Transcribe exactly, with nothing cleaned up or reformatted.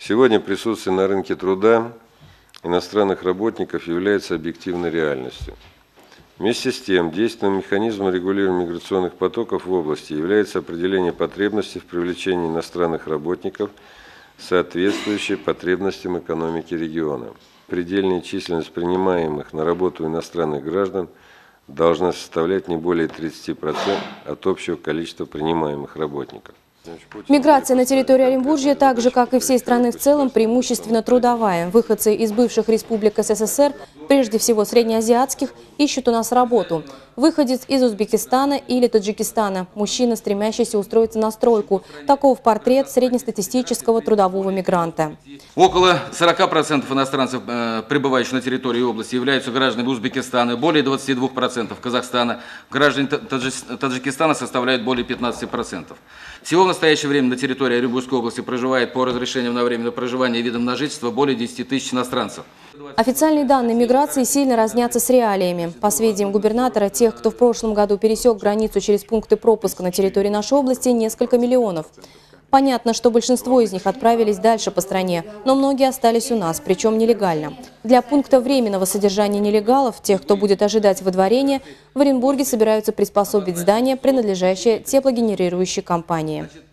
Сегодня присутствие на рынке труда иностранных работников является объективной реальностью. Вместе с тем, действенным механизмом регулирования миграционных потоков в области является определение потребностей в привлечении иностранных работников, соответствующей потребностям экономики региона. Предельная численность принимаемых на работу иностранных граждан должна составлять не более тридцати процентов от общего количества принимаемых работников. Миграция на территории Оренбуржья, так же как и всей страны в целом, преимущественно трудовая. Выходцы из бывших республик СССР, прежде всего среднеазиатских, ищут у нас работу. Выходец из Узбекистана или Таджикистана, мужчина, стремящийся устроиться на стройку. Таков портрет среднестатистического трудового мигранта. Около сорока процентов иностранцев, пребывающих на территории области, являются гражданами Узбекистана, более двадцати двух процентов Казахстана. Граждане Таджикистана составляют более пятнадцати процентов. Всего в настоящее время на территории Оренбургской области проживает по разрешениям на временное проживание и видам на жительство более десяти тысяч иностранцев. Официальные данные миграции сильно разнятся с реалиями. По сведениям губернатора, тех, кто в прошлом году пересек границу через пункты пропуска на территории нашей области, несколько миллионов. Понятно, что большинство из них отправились дальше по стране, но многие остались у нас, причем нелегально. Для пункта временного содержания нелегалов, тех, кто будет ожидать выдворения, в Оренбурге собираются приспособить здание, принадлежащее теплогенерирующей компании.